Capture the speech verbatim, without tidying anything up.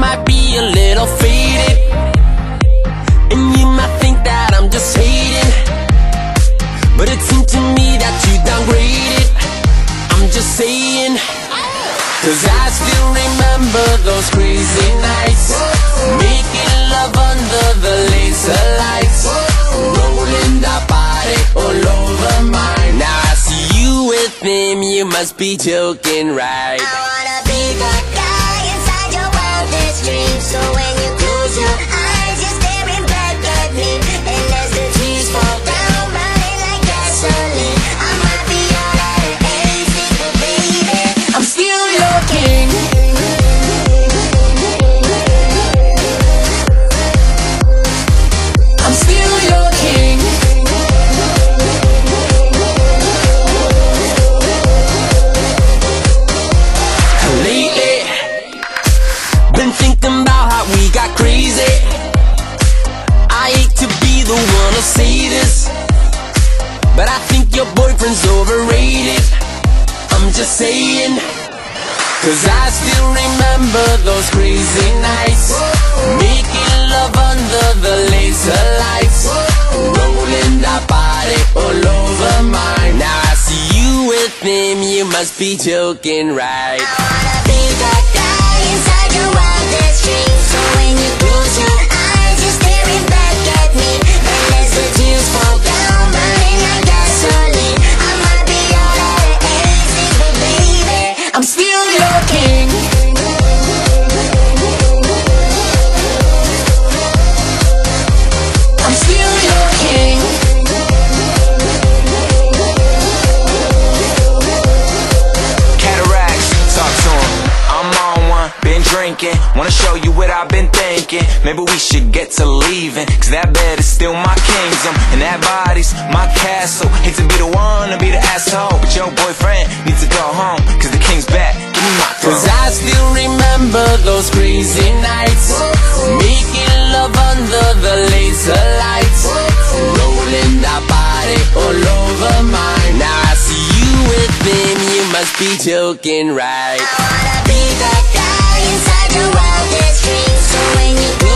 might be a little faded, and you might think that I'm just hating, but it seemed to me that you downgraded. I'm just saying, cause I still remember those crazy nights, making love under the laser lights, rolling that body all over mine. Now I see you with him, you must be joking, right? I wanna be that guy inside your wildest dreams. So when you close your eyes, you're staring back at me, and as the tears fall down, burning like gasoline, I might be all out of anything, but baby, I'm still your king. I'm still your king. Lately, been thinking about how we got crazy. I hate to be the one to say this, but I think your boyfriend's overrated. I'm just saying, cause I still remember those crazy nights, making love under the laser lights, rolling that body all over mine. Now I see you with him, you must be joking, right? I wanna be that guy inside your wildest dreams. So when you close your eyes, you're staring back at me, and as the tears fall down, burning like gasoline, I might be all out of anything, but baby, I'm still your king. I'm still your king. Cataracts, talk to 'em. I'm on one, been drinking. Wanna show you what I've been thinking. Maybe we should get to leaving, cause that bed is still my kingdom, and that body's my castle. Hate to be the one to be the asshole, but your boyfriend needs to go home, cause the king's back. Give me my throne. Cause I still remember those crazy nights, making love under the laser lights, rolling that body all over mine. Now I see you with him, you must be joking, right? I wanna be that guy inside your wildest dreams. So when you